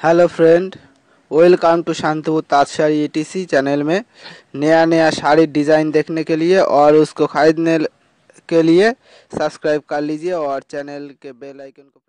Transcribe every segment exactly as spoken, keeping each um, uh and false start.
Hello friend, welcome to Shantipur Taj sari ETC channel में नया नया साड़ी डिज़ाइन देखने के लिए और उसको ख़रीदने के लिए सब्सक्राइब कर लीजिए और चैनल के बेल आइकन को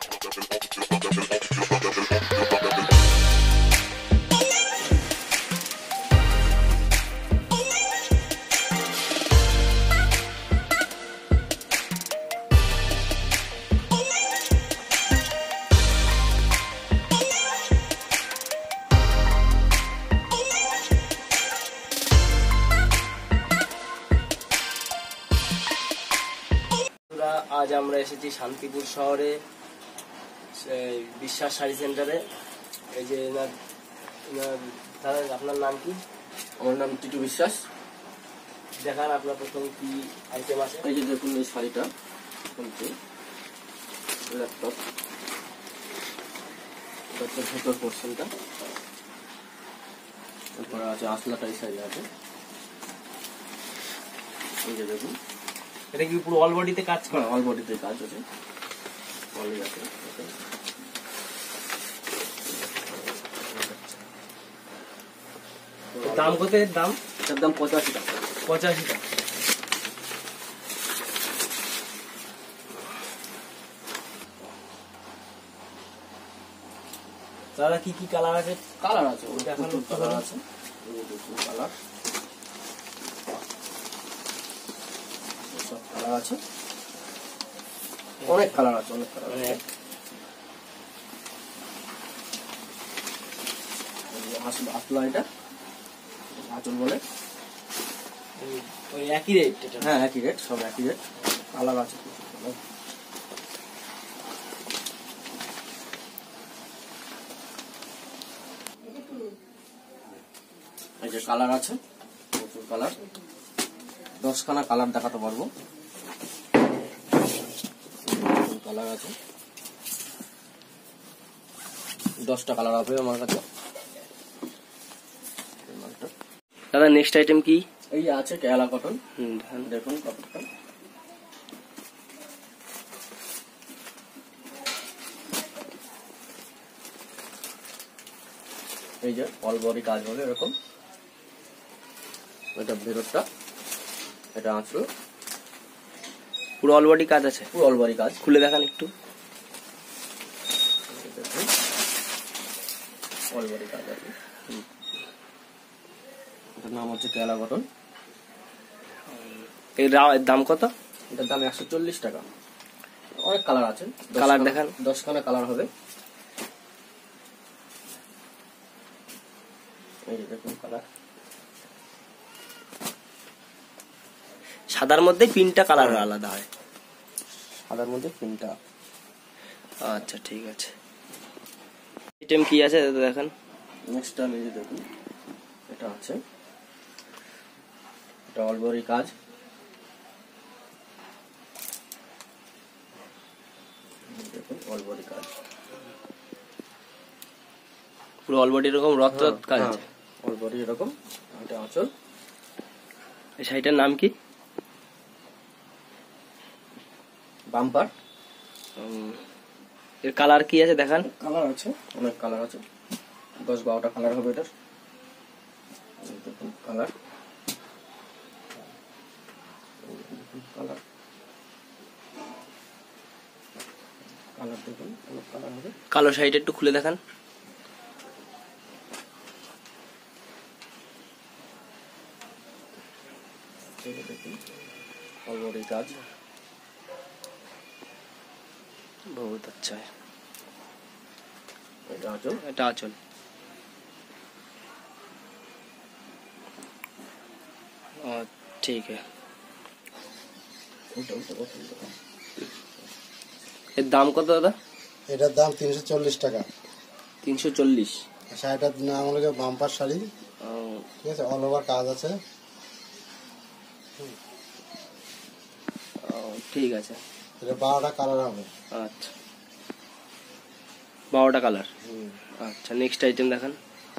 आज আমরা এসেছি শান্তিপুর শহরে বিশ্বাস শাড়ি সেন্টারে। এই যে দাদা, আপনার নাম কি? আমার নাম টিটু বিশ্বাস। দেখান আপনার প্রথম কি আইটেম আছে। এই যে দেখুন এই শাড়িটা, ল্যাপটপ ভেতর পোর্শনটা, তারপরে আছে আসলাটাই শাড়ি আছে। এই যে দেখুন, এটা কি পুরো অল বডিতে কাজ করে? অল বডিতে কাজ আছে, অল আছে। দাম কত? এর দাম এটার দাম পঁচাশি টাকা। পঁচাশি টাকা। দাদা কি কি কালার আছে? কালার আছে, দেখানো কালার আছে, কালার সব কালার আছে, অনেক কালার আছে, অনেক কালার আছে। আসলা এটা আঁচল বলে, ওই একই রেট? হ্যাঁ একই রেট, সব একই রেট। কালার আছে, এই যে কালার আছে, প্রচুর কালার, দশখানা কালার দেখাতে পারবো। কালার আছে, দশটা কালার হবে আমার কাছে। দাদা নেক্সট আইটেম কি? এই আছে কেরালা কটন। দেখুন কাপড়টা, এই যে অল বডি কাজ হবে এরকম। এটা ভেতরটা, এটা আঁচল, পুরো অল বডি কাজ আছে? পুরো অল বডি কাজ। খুলে দেখান একটু। অল বডি কাজ আছে। এটার নাম হচ্ছে কেরালা কটন। এর দাম কত? এটার দাম একশো চল্লিশ টাকা। অনেক কালার আছে, কালার দেখান। দশখানা কালার হবে। এই যে দেখুন কালার, সাদার মধ্যে তিনটা কালার আলাদা হয়। সাদার মধ্যে তিনটা। আচ্ছা ঠিক আছে। আইটেম কি আছে দেখেন। নেক্সট টাইম এই যে দেখুন, এটা আছে, এটা অল বডি কাজ। দেখুন অল বডি কাজ, পুরো অল বডি এরকম রথ রথ কাজ আছে। অল বডি এরকম। এটা আঁচল। এই শাড়িটার নাম কি? বাম্পার। এর কালার কি আছে দেখান। কালার আছে, অনেক কালার আছে, দশ বারোটা কালার হবে এটার। দেখুন কালার, কালার কালার দেখুন, অনেক কালার হবে। কালো শাড়িটা একটু খুলে দেখান। দেখুন অল বডি কাজ, बहुत अच्छा है। এটা আঁচল, এটা আঁচল। ঠিক है। এর দাম কত দাদা? এটার দাম তিনশো চল্লিশ টাকা। তিনশো চল্লিশ। শাড়িটার নাম হলো বাম্পার শাড়ি, ঠিক আছে, অল ওভার কাজ আছে। ঠিক আছে। এটা বারোটা কালার হবে। আচ্ছা, বারোটা কালার। আচ্ছা নেক্সট আইটেম দেখান।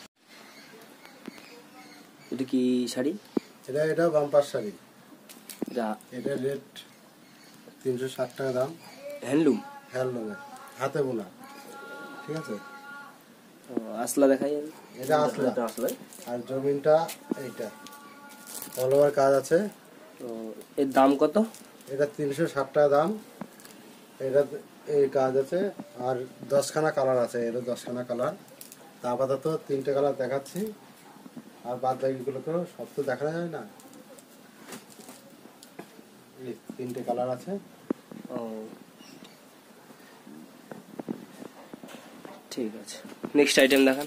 এটা কি শাড়ি? এটা এটা বাম্পার শাড়ি। এটা এটা রেট তিনশো ষাট টাকা দাম। হ্যান্ডলুম? হ্যান্ডলুমের, হাতে বোনা, ঠিক আছে। আসলা দেখাই যাবে, এটা আসলা। এটা আসলা। আর জমিনটা এইটা অল ওভার কাজ আছে। তো এর দাম কত? এটা তিনশো ষাট টাকা দাম। এটা এই কাজ আছে আর দশখানা কালার আছে, এটা দশখানা কালার। তা আপাতত তিনটে কালার দেখাচ্ছি, আর বাদ বাকিগুলো তো সব তো দেখা যায় না। এই তিনটে কালার আছে। ও ঠিক আছে, নেক্সট আইটেম দেখান।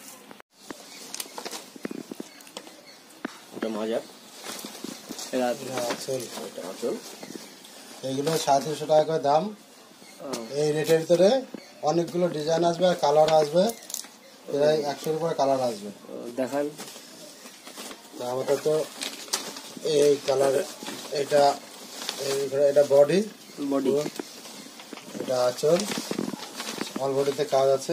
এটা মাজার, এটা এটা আঁচল। এটা আঁচল। এইগুলো সাড়ে তিনশো টাকা করে দাম। এই রেটের ভিতরে অনেকগুলো ডিজাইন আসবে আর কালার আসবে, প্রায় একশোর উপরে কালার আসবে। দেখান। তা আপাতত এই কালার, এটা এই- এটা বডি, বডি, এটা আঁচল, অল বডিতে কাজ আছে।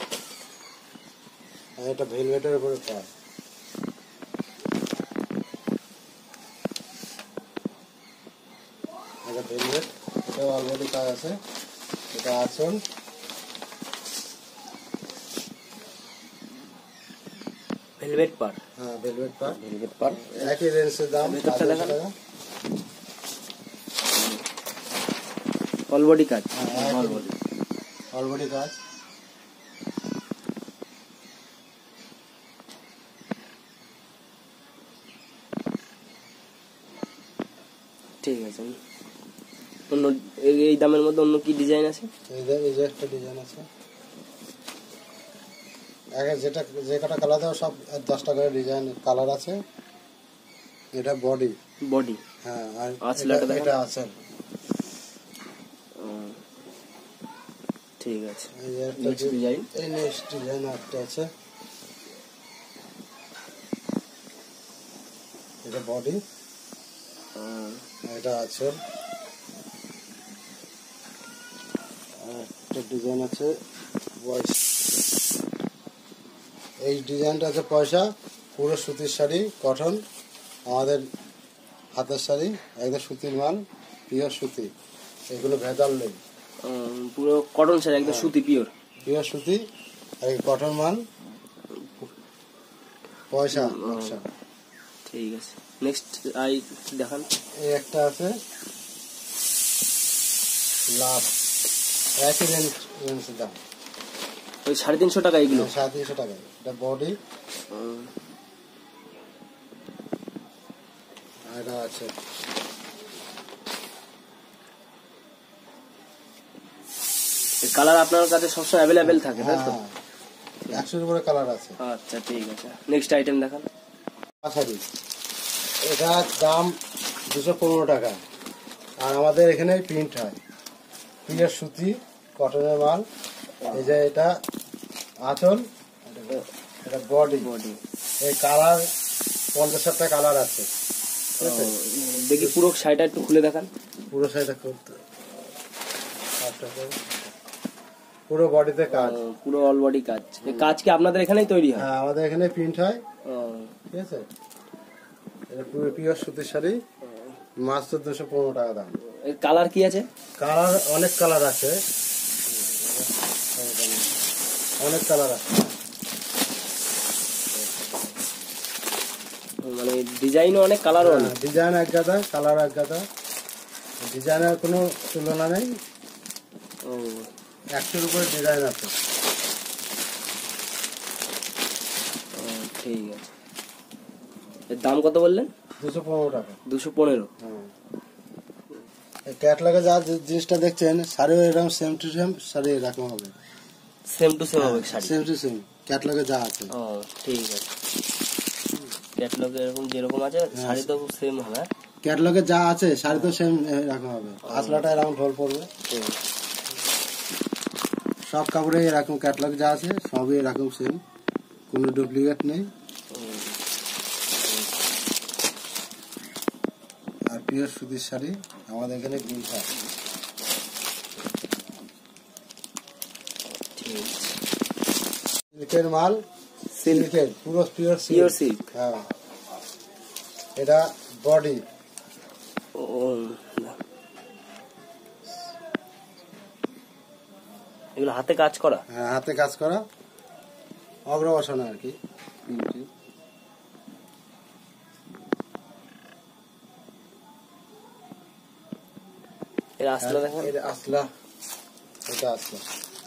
আর এটা ভেলভেটের উপরে কাজ। এটা ভেলভেট, এটা অল বডি কাজ আছে। এটা আঁচল, ভেলভেট পার। হ্যাঁ ভেলভেট পার। ভেলভেট পার। একই রেঞ্জের দাম, ভেতরটা চারশো দেখান। টাকা। অল বডি কাজ। হ্যাঁ, অল একই বডি। অল বডি কাজ। ঠিক আছে। অন্য এই- এই দামের মধ্যে অন্য কি ডিজাইন আছে? এই যে এই যে একটা ডিজাইন আছে। আগে যেটা যে কটা কালার দেওয়া সব দশটা করে ডিজাইন কালার আছে। এটা বডি, বডি। হ্যাঁ। আর আঁচলাটা এটা- দেখান। এটা আছে। ঠিক আছে। এই যে একটা Next design? এই নেক্সট ডিজাইন একটা আছে। এটা বডি, এটা আছে। আর একটা ডিজাইন আছে বয়স। এই ডিজাইনটা আছে পয়সা, পুরো সুতির শাড়ি, কটন, আমাদের হাতের শাড়ি, একদম সুতির মাল, পিওর সুতি, এগুলো ভেজাল নেই, উম, পুরো কটন শাড়ি, একদম সুতি পিওর। পিওর সুতি আর এই কটন মাল, পয়সা নকশা। ঠিক আছে, নেক্সট আই দেখান। এই একটা আছে লাভ, একই রেঞ্জ রেঞ্জের দাম, ওই সাড়ে তিনশো টাকা এগুলো। সাড়ে তিনশো টাকা। এটা বডি, উম, আর এটা আছে এই কালার আপনার কাছে সবসময় অ্যাভেলেবেল থাকে, তাই তো? হ্যাঁ, একশোর উপরে কালার আছে। আচ্ছা ঠিক আছে, নেক্সট আইটেম দেখান। শাড়ি, এটার দাম দুশো পনেরো টাকা। আর আমাদের এখানে প্রিন্ট হয়, পিওর সুতি কটনের মাল। এই যে এটা আঁচল, এটা বডি। বডি। এই কালার পঞ্চাশ ষাটটা কালার আছে, ঠিক আছে? দেখি পুরো শাড়িটা একটু খুলে দেখান। পুরো শাড়িটা করতে পুরো বডিতে কাজ। ও, পুরো অল বডি কাজ। এই কাজ কি আপনাদের এখানেই তৈরি হয়? হ্যাঁ, আমাদের এখানে প্রিন্ট হয়, ও, ঠিক আছে? এটা পুরো পিওর সুতির শাড়ি, মাত্র দুশো পনেরো টাকা দাম। এর কালার কি আছে? কালার অনেক কালার আছে, অনেক কালার আছে। মানে ডিজাইনও অনেক, কালারও অনেক। ডিজাইন এক গাদা, কালার এক গাদা, ডিজাইনের কোনো তুলনা নেই। ও, একশোর উপরে ডিজাইন আছে। ও, ঠিক আছে। এর দাম কত বললেন? দুশো পনেরো টাকা। দুশো পনেরো। ক্যাটলগে যা যে জিনিসটা দেখছেন, শাড়িও এরকম সেম টু সেম শাড়ি এরকম হবে, সেম টু সেম হবে শাড়ি। সেম টু সেম ক্যাটলগে যা আছে। ও ঠিক আছে, ক্যাটালগে এরকম যেরকম আছে শাড়ি তো সেম হবে। ক্যাটলগে যা আছে শাড়ি তো সেম এরকম হবে। আসলাটা এরকম ঢোল পড়বে, হুম। সব কাপড়ে এরকম ক্যাটলগ যা আছে সবই এরকম সেম, কোনো ডুপ্লিকেট নেই। আর পিওর সুতির শাড়ি আমাদের এখানে গ্রিন হয়। ঠিক আছে। সিল্কের মাল, সিল্কের পুরো পিওর পিওর সিল্ক। সিল্ক। হ্যাঁ, এটা বডি, ও, এগুলো হাতে কাজ করা। হ্যাঁ হাতে কাজ করা। অগ্র বসানো আর কি। এর আসলা দেখেন, এর আসলা, এটা আসলা।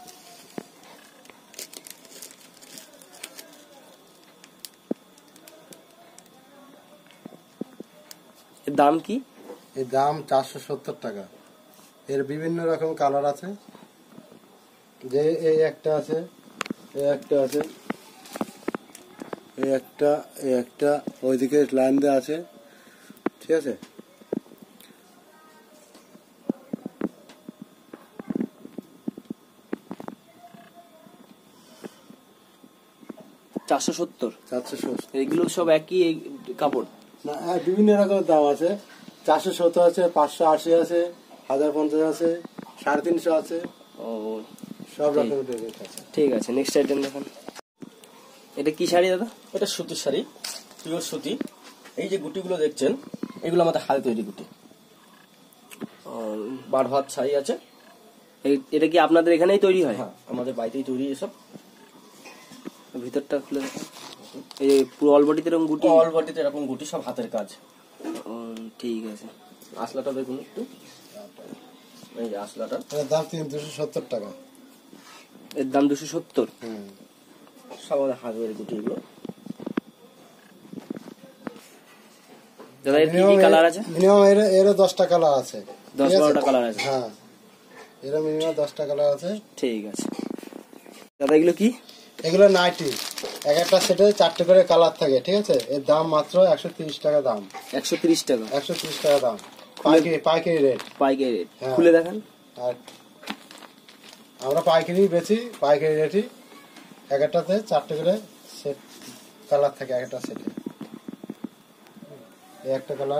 এর দাম কি? এর দাম চারশো সত্তর টাকা। এর বিভিন্ন রকম কালার আছে, যে এই একটা আছে, এই একটা আছে, এই একটা, এই একটা, ওইদিকে লাইন দেওয়া আছে, ঠিক আছে। চারশো সত্তর। চারশো সত্তর এগুলো সব একই এই কাপড়? না, হ্যাঁ, বিভিন্ন রকমের দাম আছে। চারশো সত্তর আছে, পাঁচশো আশি আছে, হাজার পঞ্চাশ আছে, সাড়ে তিনশো আছে, ও সব রকমের রেট আছে। ঠিক আছে, নেক্সট আইটেম দেখেন। এটা কি শাড়ি দাদা? এটা সুতির শাড়ি, পিওর সুতি। এই যে গুটিগুলো দেখছেন, এগুলো আমাদের হাতে তৈরি গুটি। বার ভাত শাড়ি আছে। এই- এটা কি আপনাদের এখানেই তৈরি হয়? হ্যাঁ, আমাদের বাড়িতেই তৈরি এসব। ভিতরটা খুলে দেখেন। এই যে পুরো অল বডিতে এরকম গুটি? অল বডিতে এরকম গুটি, সব হাতের কাজ। ও, ঠিক আছে। আসলাটা দেখুন একটু, এই যে আসলাটা। এর দাম তিন দুশো সত্তর টাকা। এর দাম দুশো সত্তর। হুম। সব আমাদের হাতের গুটি এগুলো। দাদা এর কি কি কালার আছে? মিনিমাম এর এরও দশটা কালার আছে। দশ ঠিক আছে? বারোটা কালার আছে? হ্যাঁ, এরও মিনিমাম দশটা কালার আছে। ঠিক আছে। দাদা এগুলো কি? এগুলো নাইটি, এক একটা সেটে চারটে করে কালার থাকে, ঠিক আছে। এর দাম মাত্র একশো তিরিশ টাকা দাম। একশো তিরিশ টাকা একশো তিরিশ টাকা দাম, পাইকারি পাইকারি রেট। পাইকারি রেট। হ্যাঁ। খুলে দেখান। আর আমরা পাইকারি বেচি, পাইকারি রেটই। এক একটাতে চারটে করে সেট কালার থাকে এক একটা সেটে। এই একটা কালার,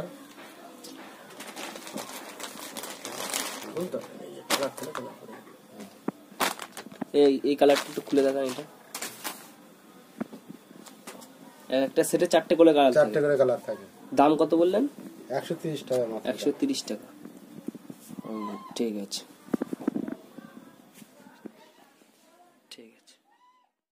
এই এই কালারটা একটু খুলে দেখান। এটা এক একটা সেটে চারটে করে কালার চারটে থাকে। করে কালার থাকে। দাম কত বললেন? একশো তিরিশ টাকা মাত্র। একশো তিরিশ টাকা। ও, ঠিক আছে।